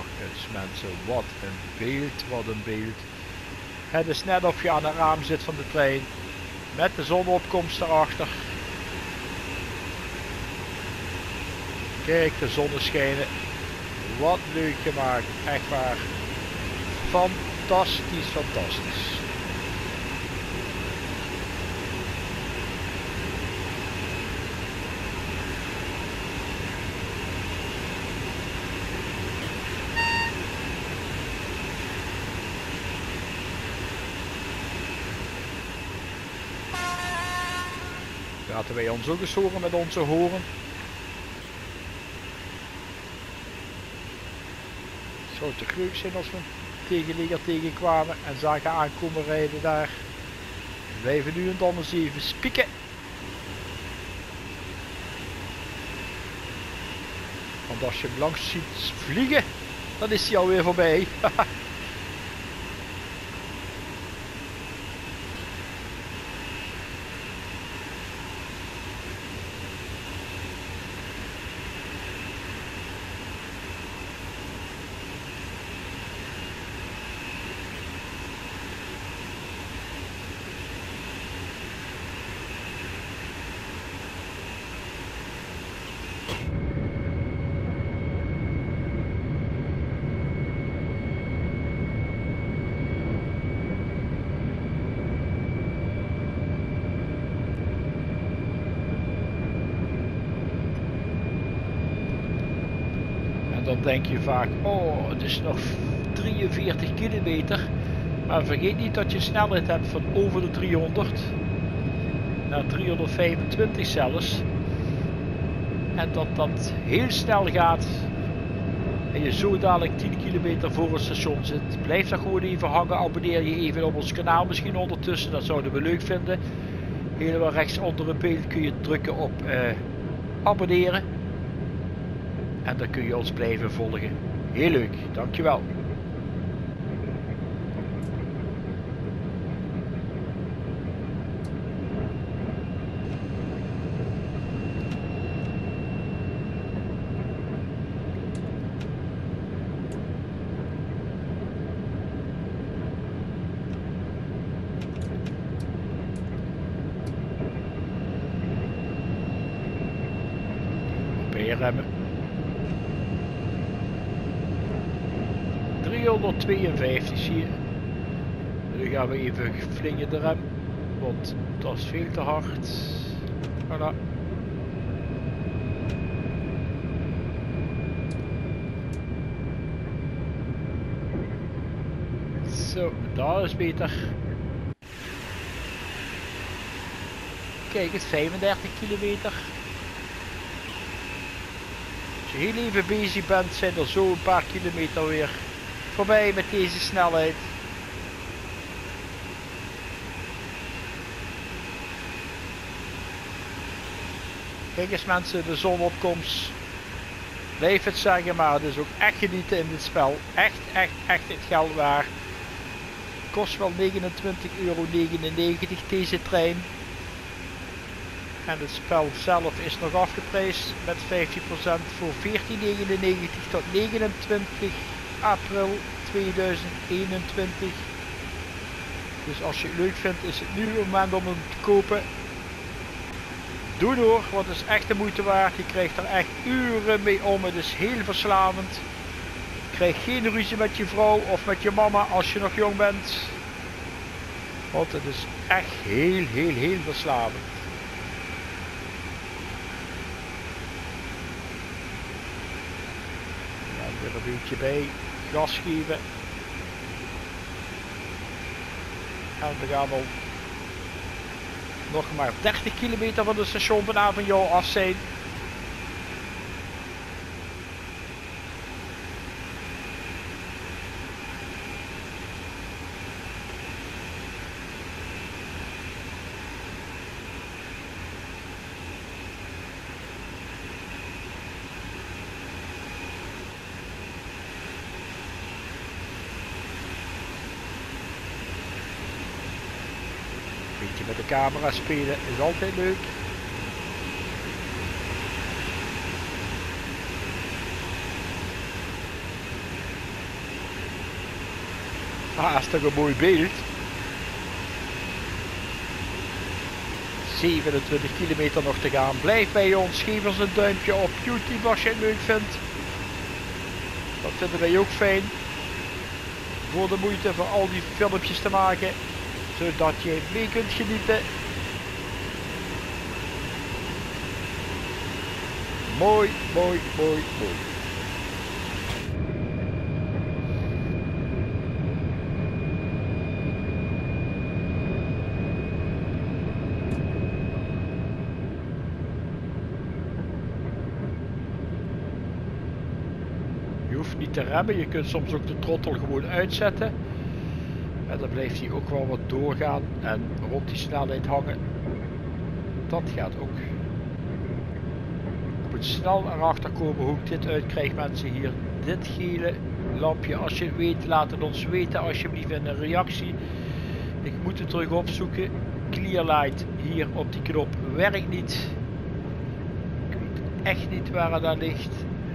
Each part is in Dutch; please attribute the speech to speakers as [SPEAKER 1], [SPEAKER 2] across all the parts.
[SPEAKER 1] nog eens mensen, wat een beeld, wat een beeld. Het is net of je aan het raam zit van de trein, met de zonopkomst erachter. Kijk, de zonneschijnen, wat leuk gemaakt, echt waar. Fantastisch, fantastisch. Laten wij ons ook eens horen met onze horen. Het zou toch leuk zijn als we een tegenligger tegenkwamen en zagen aankomen rijden daar. We blijven nu en dan eens even spieken. Want als je hem langs ziet vliegen, dan is hij alweer voorbij. Dan denk je vaak, oh het is nog 43 kilometer, maar vergeet niet dat je snelheid hebt van over de 300 naar 325 zelfs, en dat heel snel gaat en je zo dadelijk 10 kilometer voor het station zit. Blijf daar gewoon even hangen, abonneer je even op ons kanaal misschien ondertussen, dat zouden we leuk vinden. Helemaal rechts onder het beeld kun je drukken op abonneren. En dan kun je ons blijven volgen. Heel leuk, dankjewel. Weer remmen. 352 zie je. Nu gaan we even flingen de rem, want dat is veel te hard. Voilà. Zo, dat is beter. Kijk eens, 35 kilometer. Als je heel even bezig bent, zijn er zo een paar kilometer weer voorbij met deze snelheid. Kijk eens mensen, de zonopkomst. Blijf het zeggen, maar het is ook echt genieten in dit spel. Echt het geld waard. Kost wel €29,99 deze trein. En het spel zelf is nog afgeprijsd met 15% voor €14,99 tot 29 april 2021. Dus als je het leuk vindt, is het nu het moment om hem te kopen. Doe door, want het is echt de moeite waard. Je krijgt er echt uren mee om. Het is heel verslavend. Krijg geen ruzie met je vrouw of met je mama als je nog jong bent. Want het is echt heel verslavend. Dan weer een duwtje bij. Gas geven. En we gaan al nog maar 30 kilometer van het station van Avenjo af zijn. Beetje met de camera spelen is altijd leuk. Ah, is toch een mooi beeld. 27 kilometer nog te gaan. Blijf bij ons. Geef ons een duimpje op YouTube als je het leuk vindt. Dat vinden wij ook fijn. Voor de moeite voor al die filmpjes te maken. Zodat je mee kunt genieten. Mooi, mooi, mooi, mooi. Je hoeft niet te remmen, je kunt soms ook de trottel gewoon uitzetten. En dan blijft hij ook wel wat doorgaan en rond die snelheid hangen. Dat gaat ook. Ik moet snel erachter komen hoe ik dit uitkrijg, mensen. Hier, dit gele lampje. Als je het weet, laat het ons weten alsjeblieft in een reactie. Ik moet het terug opzoeken. Clearlight hier op die knop werkt niet. Ik weet echt niet waar het aan ligt.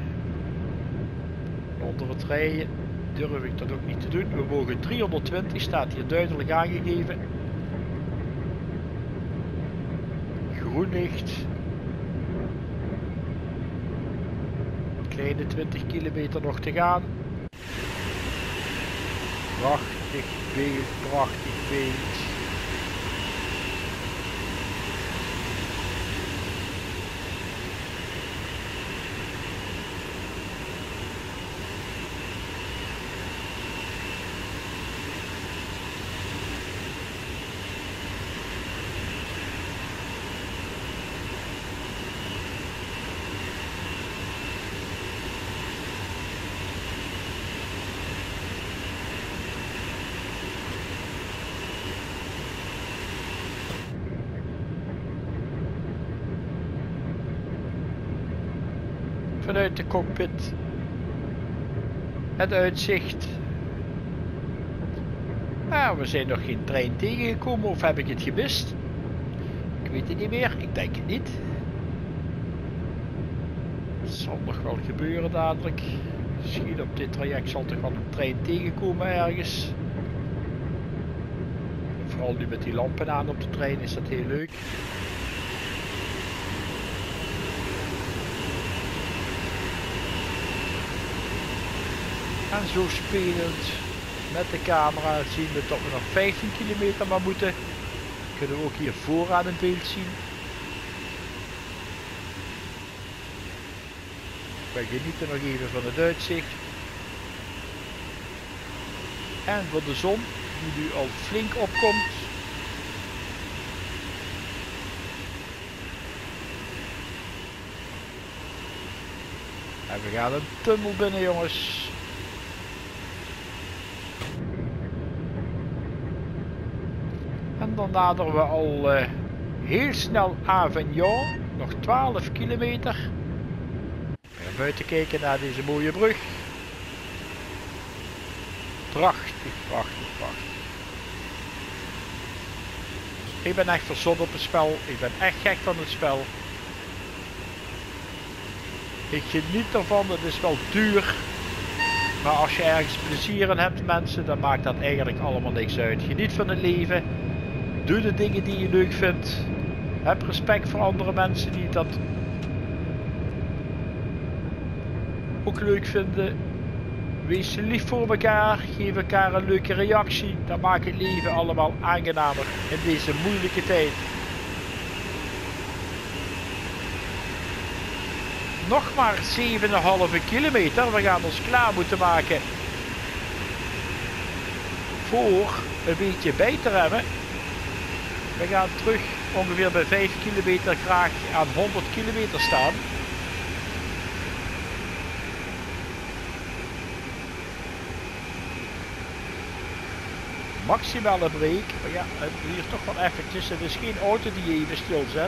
[SPEAKER 1] Onder het rijden durf ik dat ook niet te doen. We mogen 320, staat hier duidelijk aangegeven. Groen licht. Kleine 20 kilometer nog te gaan. Prachtig beeld, prachtig beeld. Vanuit de cockpit het uitzicht. Nou, we zijn nog geen trein tegengekomen, of heb ik het gemist? Ik weet het niet meer, ik denk het niet. Het zal nog wel gebeuren dadelijk. Misschien op dit traject zal toch wel een trein tegenkomen ergens. Vooral nu met die lampen aan op de trein is dat heel leuk. En zo spelend met de camera zien we dat we nog 15 kilometer maar moeten. Kunnen we ook hier vooraan een beeld zien. We genieten nog even van het uitzicht. En van de zon die nu al flink opkomt. En we gaan een tunnel binnen, jongens. En dan naderen we al heel snel Avignon, nog 12 kilometer. Weer buiten kijken naar deze mooie brug. Prachtig, prachtig, prachtig. Ik ben echt verzot op het spel, ik ben echt gek van het spel. Ik geniet ervan, het is wel duur. Maar als je ergens plezier in hebt, mensen, dan maakt dat eigenlijk allemaal niks uit. Geniet van het leven. Doe de dingen die je leuk vindt. Heb respect voor andere mensen die dat ook leuk vinden. Wees lief voor elkaar. Geef elkaar een leuke reactie. Dat maakt het leven allemaal aangenamer in deze moeilijke tijd. Nog maar 7,5 kilometer. We gaan ons klaar moeten maken voor een beetje bij te remmen. We gaan terug ongeveer bij 5 kilometer graag aan 100 kilometer staan. Maximale break. Maar ja, hier toch wel eventjes. Het is geen auto die je even stilzet.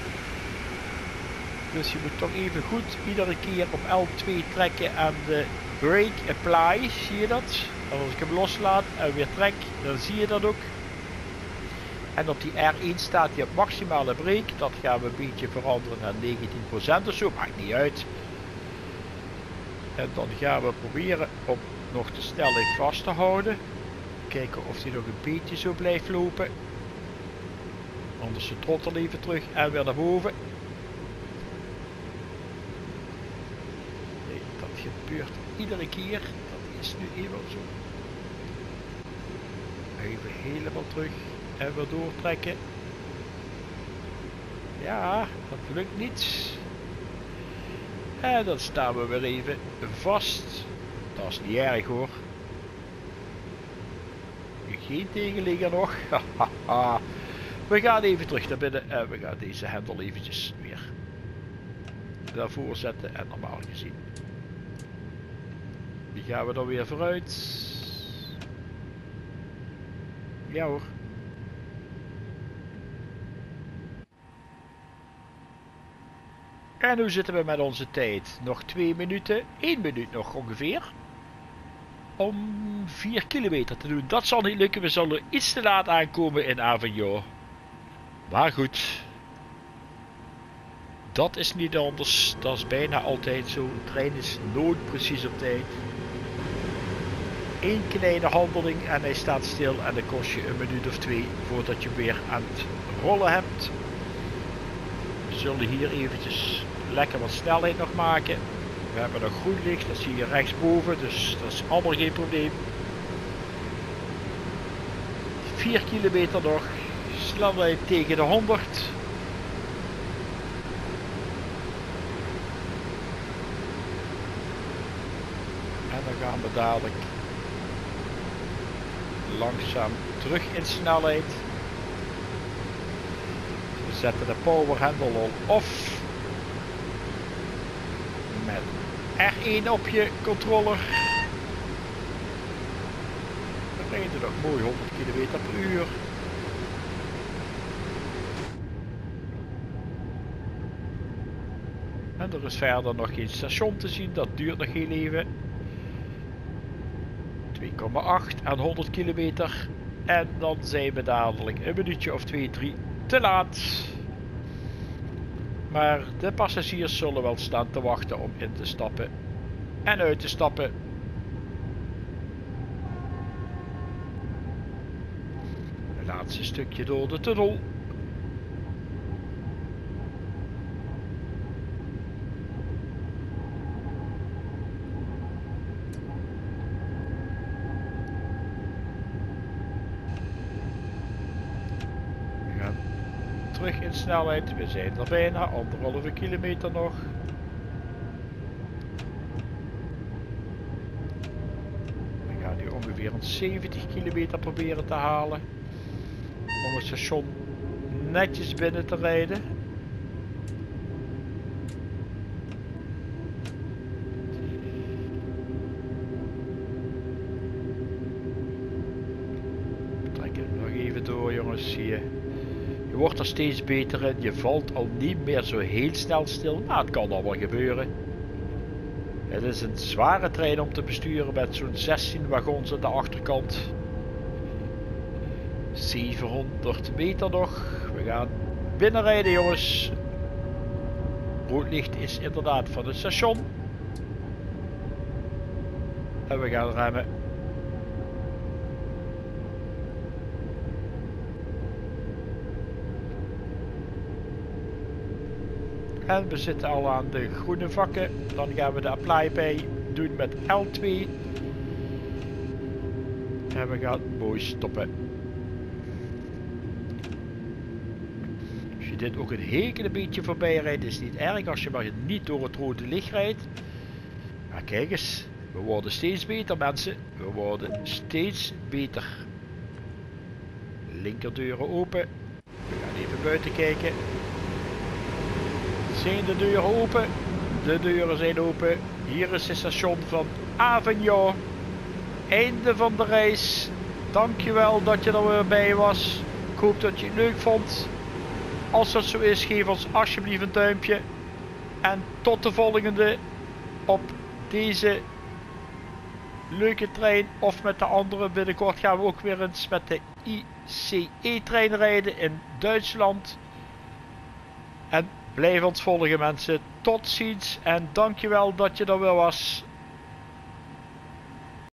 [SPEAKER 1] Dus je moet toch even goed iedere keer op L2 trekken aan de brake apply. Zie je dat? En als ik hem loslaat en weer trek, dan zie je dat ook. En op die R1 staat hij op maximale break. Dat gaan we een beetje veranderen naar 19% of zo. Maakt niet uit. En dan gaan we proberen om nog de snelheid vast te houden. kijken of hij nog een beetje zo blijft lopen. Anders de trottel even terug en weer naar boven. Nee, dat gebeurt iedere keer. Dat is nu eenmaal zo. Even helemaal terug en weer doortrekken. Ja, dat lukt niet. En dan staan we weer even vast. Dat is niet erg hoor. Geen tegenligger nog. We gaan even terug naar binnen en we gaan deze hendel eventjes weer daarvoor zetten en normaal gezien. Die gaan we dan weer vooruit. Ja hoor. En hoe zitten we met onze tijd? Nog 2 minuten, 1 minuut nog ongeveer. Om 4 kilometer te doen. Dat zal niet lukken, we zullen iets te laat aankomen in Avignon. Maar goed. Dat is niet anders, dat is bijna altijd zo. De trein is nooit precies op tijd. Eén kleine handeling en hij staat stil en dan kost je 1 minuut of 2 voordat je weer aan het rollen hebt. We zullen hier eventjes lekker wat snelheid nog maken. We hebben nog groen licht, dat zie je rechtsboven, dus dat is allemaal geen probleem. 4 kilometer nog, snelheid tegen de 100. En dan gaan we dadelijk langzaam terug in snelheid. We zetten de powerhendel al off. Met R1 op je controller. We rijden nog mooi 100 km per uur. En er is verder nog geen station te zien, dat duurt nog heel even. 2,8 en 100 kilometer. En dan zijn we dadelijk 1 minuutje of 2, 3 te laat. Maar de passagiers zullen wel staan te wachten om in te stappen en uit te stappen. Het laatste stukje door de tunnel. Terug in snelheid, we zijn er bijna, 1,5 kilometer nog. We gaan nu ongeveer een 70 kilometer proberen te halen. Om het station netjes binnen te rijden. We trekken het nog even door jongens, zie je. Je wordt er steeds beter in, je valt al niet meer zo heel snel stil, maar het kan allemaal gebeuren. Het is een zware trein om te besturen met zo'n 16 wagons aan de achterkant. 700 meter nog, we gaan binnenrijden jongens. Rood licht is inderdaad van het station. En we gaan remmen. En we zitten al aan de groene vakken. Dan gaan we de apply pay doen met L2. En we gaan mooi stoppen. Als je dit ook een heel beetje voorbij rijdt, is het niet erg als je maar niet door het rode licht rijdt. Maar kijk eens, we worden steeds beter mensen. We worden steeds beter. Linkerdeuren open. We gaan even buiten kijken. Zijn de deuren open? De deuren zijn open. Hier is het station van Avignon. Einde van de reis. Dankjewel dat je er weer bij was. Ik hoop dat je het leuk vond. Als dat zo is, geef ons alsjeblieft een duimpje. En tot de volgende op deze leuke trein. Of met de andere. Binnenkort gaan we ook weer eens met de ICE-trein rijden in Duitsland. En blijf ons volgen mensen. Tot ziens en dankjewel dat je er weer was.